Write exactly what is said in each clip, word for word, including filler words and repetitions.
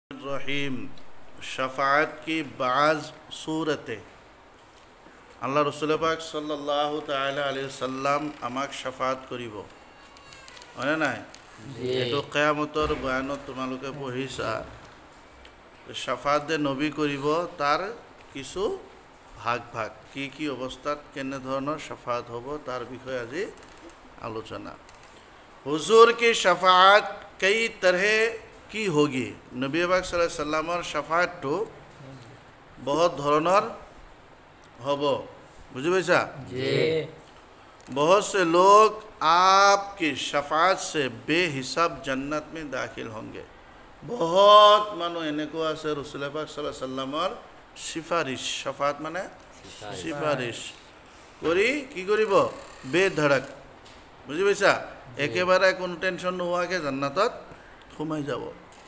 रहीम शफाअत की बाज़ सूरतें আল্লাহ রসুল পাক সাল্লাল্লাহু তাআলা আলাইহি ওয়াসাল্লাম আমাক শাফাত কৰিব হয়নে নাই এইটো কিয়ামতৰ বয়ানত তোমালোকে পঢ়িছা শাফাত যে নবী কৰিব তাৰ কিছু ভাগ ভাগ কি কি অৱস্থাত কেনে ধৰণৰ শাফাত হ'ব তাৰ বিষয়ে আজি আলোচনা হুজুৰ কি শাফাত कई तरह की होगी नबी पाक सल्लल्लाहु अलैहि वसल्लমৰ শাফাতটো बहुत ধৰণৰ হব बुझे पैसा जी बहुत से लोग आपकी शफात से बेहिसाब जन्नत में दाखिल होंगे बहुत मानो এনেকুৱা আছে रसूल पाक सल्लल्लाहु अलैहि वसल्लমৰ সিফারিশ शफात মানে সিফারিশ কৰি কি কৰিব বেধড়ক বুঝে पैसा একেবারে কোনো টেনশন নোহোৱাকে জান্নাতত ঘুমাই যাব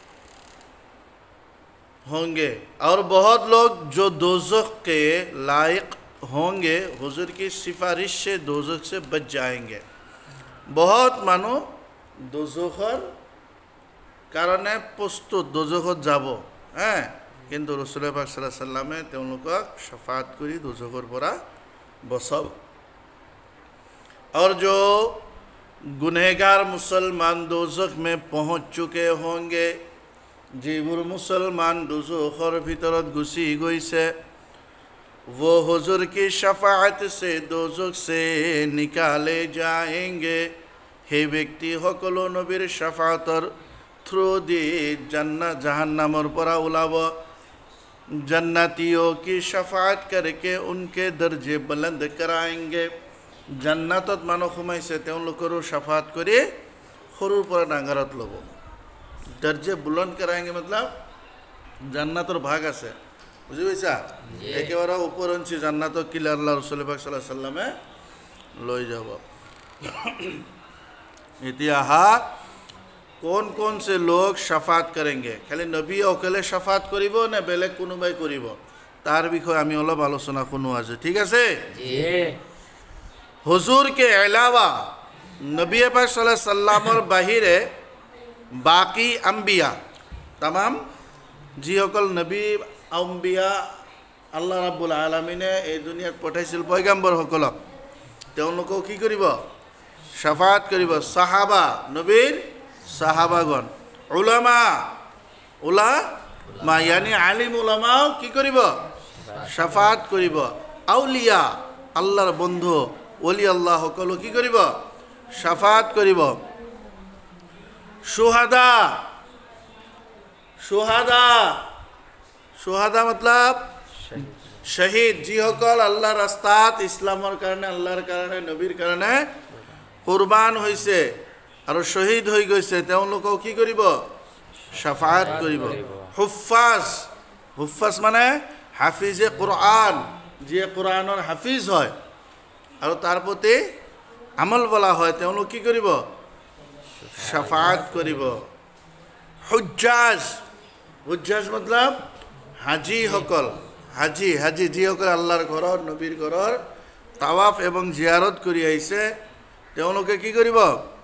होंगे और बहुत लोग जो दोज़ख के लायक होंगे हुजूर की सिफारिश से दोज़ख से बच जाएंगे बहुत मानो दोज़खर कारणे प्रस्तुत दोज़खत যাব হ্যাঁ কিন্তু রাসূল পাক সাল্লাল্লাহু আলাইহি ওয়াসাল্লামে তেওঁলোকক শাফাত কৰি दोज़खৰ পৰা বচাব और जो गुनहगार मुसलमान दोज़ख में पहुंच चुके होंगे যিবোৰ মুসলমান दोज़खৰ ভিতৰত গুচি গৈছে वो हुजूर की शफाअत से दोज़ख से निकाले जाएंगे हे व्यक्ति সকলো নবীৰ শাফাতৰ থ্ৰু দি জান্নাত জাহান্নামৰ পৰা ওলাব जन्नतियों की शफाअत करके उनके दर्जे बुलंद कराएंगे জান্নাতত মানুহ সোমাইছে তেওঁলোকৰো শাফাত কৰি সৰুৰ পৰা ডাঙৰত ল'ব दर्जे बुलंद कराएंगे मतलब জান্নাতৰ ভাগ আছে বুঝি পাইছা একেবাৰে ওপৰঞ্চি জান্নাতক কিলা আল্লাহ রাসূল পাক সাল্লাল্লাহু আলাইহি ওয়াসাল্লামে লৈ যাব ইতিহা कौन कौन से लोग शफात करेंगे খালি নবী অকলে শফাত কৰিব না বেলেগ কোনোবাই কৰিব তাৰ বিষয়ে আমি অলপ আলোচনা শুনো আজি ঠিক আছে जी हुजूर के अलावा नबी पाक सल्लल्लाहु अलैहि वसल्लমৰ বাহিৰে बाकी अम्बिया तमाम যিসকল নবী আম্বিয়া আল্লাহ রাব্বুল আলামিনে এই দুনিয়াত পঠাইছিল পয়গম্বৰসকলক তেওঁলোকক কি কৰিব শাফাত কৰিব সাহাবা নবীৰ সাহাবাগণ উলামা উলামা यानी আলিম উলামাও কি কৰিব শাফাত কৰিব আউলিয়া আল্লাহৰ বন্ধু ওলি আল্লাহ সকলো কি কৰিব শাফাত কৰিব शुहदा शुहदा शुहदा मतलब शहीद जी সকল আল্লাহৰ ৰাস্তাত ইছলামৰ কাৰণে আল্লাহৰ কাৰণে নবীৰ কাৰণে কুরবান হৈছে আৰু শহীদ হৈ গৈছে তেওঁলোকক কি কৰিব শাফাত কৰিব হুফাজ হুফাজ মানে হাফিজে কুরআন যিয়ে কুরআনৰ হাফিজ হয় আৰু তাৰ প্ৰতি আমল বলা হয় তেওঁলোক কি কৰিব शफात करिब हुज्जाज हुज्जाज मतलब हाजी हकल हाजी हाजी जी हकल আল্লাহৰ ঘৰৰ নবীৰ ঘৰৰ তাৱাফ এবং জিয়ারত কৰি আইছে তেওঁলোকে কি কৰিব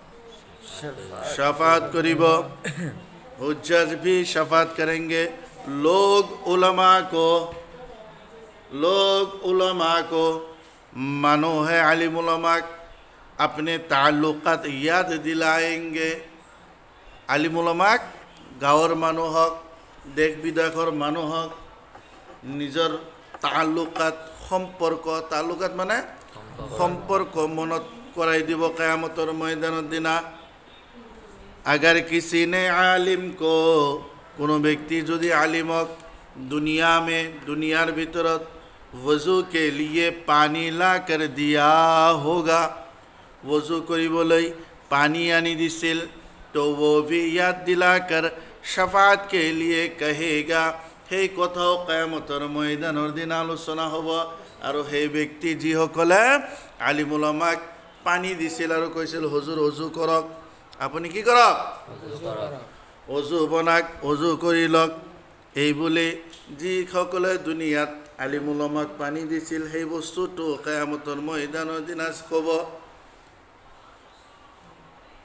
शफात करिब हुज्जाज भी शफात करेंगे लोग उलमा को लोग उलमा को मानो है आलिम उलमा अपने ताल्लुकात याद दिलाएंगे आलिम उलमाक गाँवर मानुहक देश विदेशर मानुहक निजर ताल्लुकात सम्पर्क ताल्लुकात माने सम्पर्क मनत कराई दिब क़यामतर मैदानर दिना अगर किसी ने आलिम को कोनो व्यक्ति यदि आलिमक दुनिया में दुनियार भीतरत वजू के लिए पानी ला कर दिया होगा वजू কৰিবলৈ पानी आनी दिसिल तो वो भी याद दिलाकर शफात के लिए कहेगा हे কথাও কিয়ামতৰ ময়দানৰ দিন আলোচনা হ'ব আৰু সেই ব্যক্তি যি সকলে আলিম উলামাক পানী দিছিল আৰু কৈছিল হুজুৰ ওযু কৰক আপুনি কি কৰক ওযু বনাক ওযু কৰি লওক এই বুলি যি সকলে দুনিয়াত আলিম উলামাক পানী দিছিল সেই বস্তুটো কিয়ামতৰ ময়দানৰ দিন ক'ব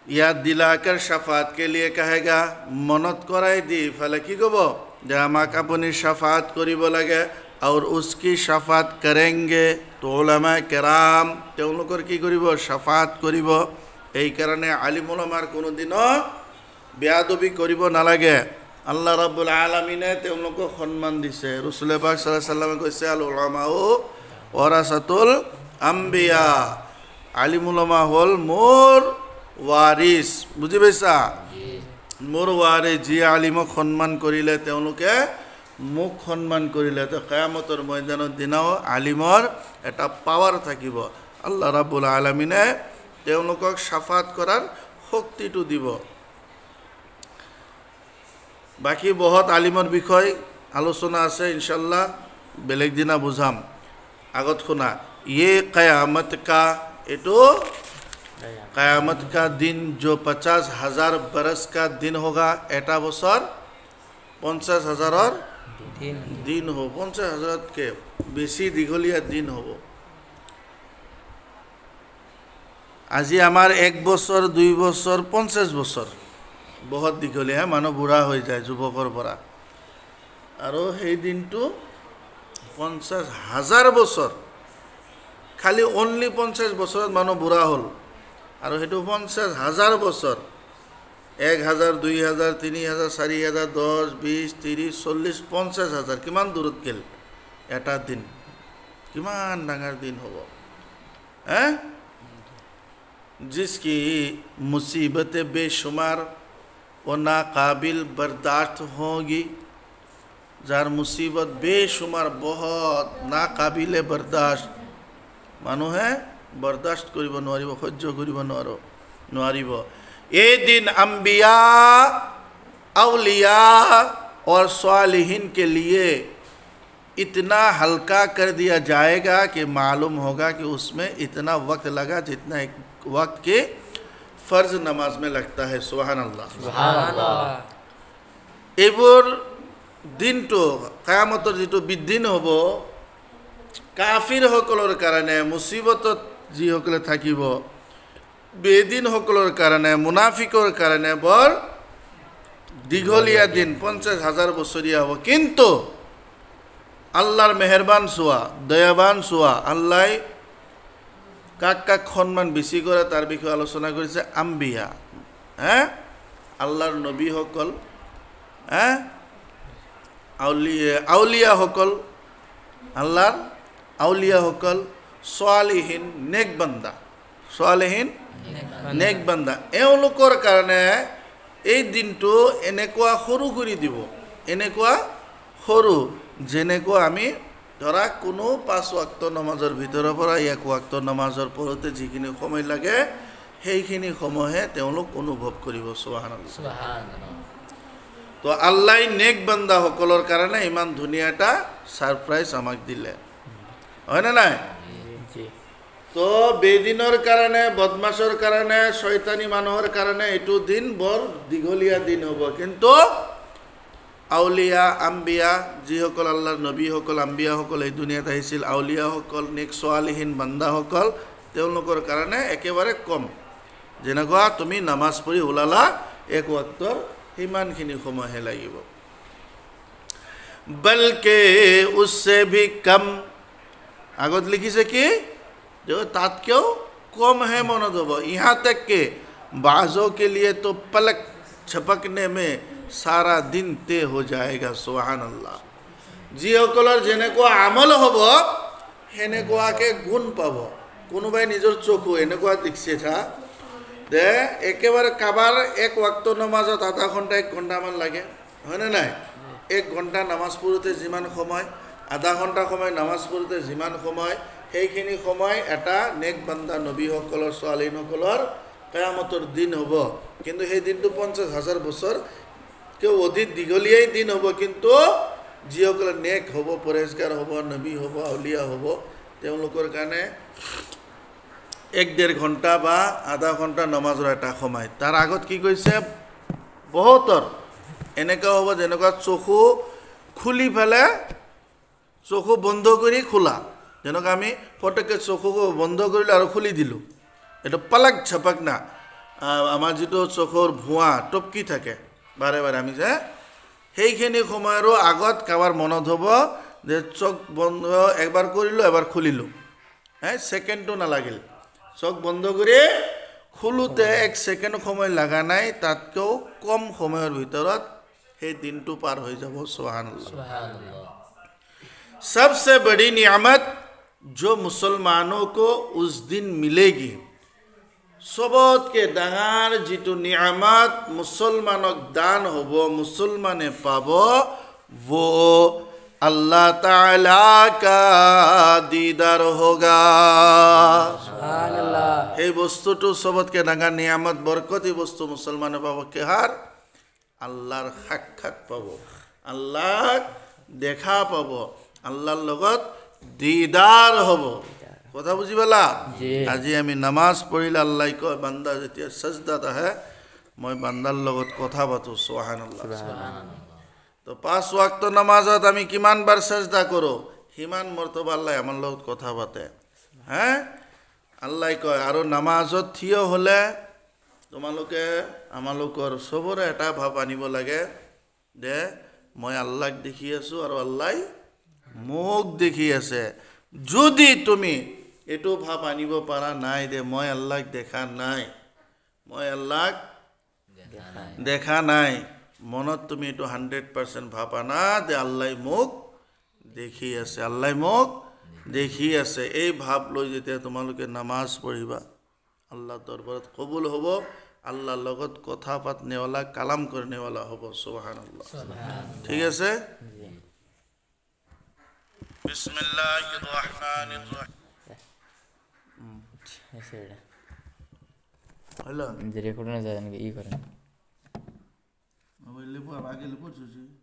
याद दिलाकर शफात के लिए कहेगा मनत कराई दी फले की कब जे आमाक आपुनी शफात करिब लागे और उसकी शफात करेंगे तो उलमा केराम तेउलोकर की करिब शफात करिब এই কারণে আলিম উলামার কোনোদিনও বেয়াদবি করিব নালাগে আল্লাহ রাব্বুল আলামিনে তেওঁলোকক সম্মান দিছে রাসূল পাক সাল্লাল্লাহু আলাইহি সাল্লামে কৈছে আল উলামাউ ওয়ারাসাতুল আম্বিয়া আলিম উলামা হল মোর ওয়ারিস বুঝি পাইছা মোর ওয়ারিস যি আলিমক সম্মান করিলে তেওঁলোকে মুখ সম্মান করিলে তো কিয়ামতৰ ময়দানৰ দিনাও আলিমৰ এটা পাৱাৰ থাকিব আল্লাহ রাব্বুল আলামিনে তেওঁলোকক শাফাত কৰাৰ শক্তিটো দিব বাকি বহুত আলিমৰ বিষয় আলোচনা আছে ইনশাআল্লাহ বেলেগ দিনা বুঝাম আগত শুনা ये क़यामत का एटो क़यामत का दिन जो पचास हजार बरस का दिन होगा एटा बसर पचास हजार दिन दिन हो पचास हजार के बेसी दीघलिया दिन हो আজি আমার এক বছর দুই বছর পঞ্চাশ বছর বহুত দীঘলীয়া মানুহ বুঢ়া হৈ যায় যুৱকৰ পৰা আৰু সেই দিনটো পঞ্চাশ হাজাৰ বছৰ খালি অনলি পঞ্চাশ বছৰত মানুহ বুঢ়া হ'ল আৰু সেইটো পঞ্চাশ হাজাৰ বছৰ এক হাজাৰ দুই হাজাৰ তিনি হাজাৰ চাৰি হাজাৰ দহ বিশ ত্ৰিশ চল্লিশ পঞ্চাশ হাজাৰ কিমান দূৰত গেল এটা দিন কিমান ডাঙৰ দিন হ'ব হে जिसकी मुसीबतें बेशुमार और नाकाबिल बर्दाश्त होगी जार मुसीबत बेशुमार बहुत नाकाबिल बर्दाश्त मानुहे बर्दाश्त करिब नोवारिब सह्य करिब नोवारो नोवारिब ए दिन अंबिया औलिया और सालिहीन के लिए इतना हल्का कर दिया जाएगा कि मालूम होगा कि उसमें इतना वक्त लगा जितना एक वक्त के फर्ज नमाज में लगता है सुभान अल्लाह सुभान अल्लाह एबोर दिन तो कियामतर जितो बिदिन होबो काफिर हकलर कारणे मुसीबतत जी हकले থাকিব बेदिन हकलर कारणे मुनाफिकर कारणे बर दीघलिया दिन पचास हजार बछरिया हो किन्तु আল্লাহর মেহেরবান সোয়া দয়াবান সোয়া আল্লাহ কাক কাক সম্মান বেশি করে তার বিষয়ে আলোচনা করেছে আম্বিয়া হ্যাঁ আল্লাহর নবী সকল হ্যাঁ আউলিয়া আউলিয়া সকল আল্লাহর আউলিয়া সকল সালিহিন নেক বান্দা সালিহিন নেক বান্দা এওঁলোকৰ কাৰণে এই দিনটো এনেকুৱা সৰু কৰি দিব এনেকুৱা সৰু যেনেকৈ আমি ধৰা কোনো পাঁচ ওয়াক্ত নামাজৰ ভিতৰৰ পৰা এক ওয়াক্ত নামাজৰ পৰতে যিখিনি সময় লাগে সেইখিনি সময়হে তেওঁলোক অনুভৱ কৰিব সুবহানাল্লাহ সুবহানাল্লাহ তো আল্লাহ নেক বান্দা সকলৰ কাৰণে ইমান ধুনীয়া এটা সারপ্রাইজ আমাক দিলে হয় না নাই জি তো বেদিনৰ কাৰণে বদমাশৰ কাৰণে শয়তানি মানুহৰ কাৰণে এটো দিন বৰ দীঘলীয়া দিন হ'ব কিন্তু আউলিয়া আম্বিয়া যি সকল আল্লাহৰ নবী সকল আম্বিয়া সকল এই দুনিয়াত আহিছিল আউলিয়া সকল নেক সালিহিন বান্দা সকল তেওঁলোকৰ কাৰণে একেবাৰে কম যেনেকুৱা তুমি নামাজ পঢ়ি ওলালা এক ওয়াক্তৰ হিমানখিনি সময়হে লাগিব বলকে उससे भी कम আগত লিখিছে কি যে তাতকেও কম হে মনত হ'ব यहाँ तक के बाजों के लिए तो पलक झपकने में सारा दिन ते हो जाएगा सुभान अल्लाह जी সকলৰ যেনেকুৱা আমল হ'ব হেনেকুৱাকে গুণ পাব কোনোবাই নিজৰ চকু এনেকুৱা দেখছে থা দে একেবাৰে কাবাৰ এক ওয়াক্ত নামাজত আধা ঘন্টা এক ঘন্টা মান লাগে হয় না নাই এক ঘন্টা নামাজ পঢ়োতে যিমান সময় আধা ঘন্টা সময় নামাজ পঢ়োতে যিমান সময় সেইখিনি সময় এটা নেক বান্দা নবী সকলৰ সালিহিন সকলৰ কিয়ামতৰ দিন হ'ব কিন্তু সেই দিনটো পঞ্চাশ হাজাৰ বছৰ কেউ অধিক দীঘলীয়াই দিন হ'ব কিন্তু যিসকল নেক হ'ব পৰেজগাৰ হ'ব নবী হ'ব আউলিয়া হ'ব তেওঁলোকৰ কাৰণে এক দেড় ঘন্টা বা আধা ঘন্টা নামাজৰ এটা সময় তাৰ আগত কি কৈছে বহুতৰ এনেকা হ'ব যেনেকুৱা চকু খুলি ফেলে চকু বন্ধ কৰি খোলা যেনেকুৱা আমি ফটকে চকু বন্ধ কৰিলে আৰু খুলি দিলো এটা পলক ঝপক না আমাৰ যিটো চকুৰ ভুৱা টপকি থাকে বাৰে বাৰে আমি যে সেইখিনি সময়ৰো আগত কাৰোবাৰ মনত হ'ব যে চক বন্ধ একবাৰ কৰিলোঁ এবাৰ খুলিলোঁ হ্যাঁ সেকেন্ডও নালাগিল চক বন্ধ কৰি খুলোতে এক সেকেন্ড সময় লাগা নাই তাতকেও কম সময়ৰ ভিতৰত সেই দিনটো পাৰ হৈ যাব সুবহানাল্লাহ सुभान सबसे बड़ी नियामत जो मुसलमानों को उस दिन मिलेगी सबत के डांगार जितु नियामत मुसलमानक दान होबो मुसलमाने पाबो वो अल्लाह ताला का दीदार होगा सुभान अल्लाह এই বস্তুটো সবতকে ডাঙৰ নিয়ামত বরকতি বস্তু মুসলমানে পাব কেহার আল্লাহর সাক্ষাৎ পাব আল্লাহ দেখা পাব আল্লাহর লগত দিদার হব কথা বুঝি পালা আজি আমি নামাজ পড়িলে আল্লাহ কয় বান্দা যেতিয়া সাজদাত আহে মই বান্দাৰ লগত কথা পাতো সুবহানাল্লাহ তো পাঁচ ওয়াক্ত নামাজত আমি কিমান বার সাজদা করো হিমান মর্তবা আল্লাহ আমার লগত কথা পাতে হ্যাঁ আল্লাহ কয় আৰু নামাজত থিয় হলে তোমালোকে আমালোকৰ সবৰে এটা ভাব আনিব লাগে যে মই আল্লাহক দেখি আছো আৰু আল্লাহ মোক দেখি আছে যদি তুমি এটো ভাব আনিব পাৰা নাই দে মই আল্লাহক দেখা নাই মই আল্লাহক দেখা নাই মনত তুমি এটো হাণ্ড্ৰেড পাৰ্চেণ্ট ভাব আনা যে আল্লাহ মোক দেখি আছে আল্লাহ মোক দেখি আছে এই ভাব লৈ যেতিয়া তোমালোকে নামাজ পঢ়িবা আল্লাহ দৰবাৰত কবুল হ'ব আল্লাহৰ লগত কথা পাতনেৱালা কালাম কৰনেৱালা হ'ব সুবহানাল্লাহ ঠিক আছে বিসমিল্লাহির রহমানির রহিম ऐसे হলো রেকর্ড না যায় নাকি ই করেন মোবাইল লিখো আগে লিখো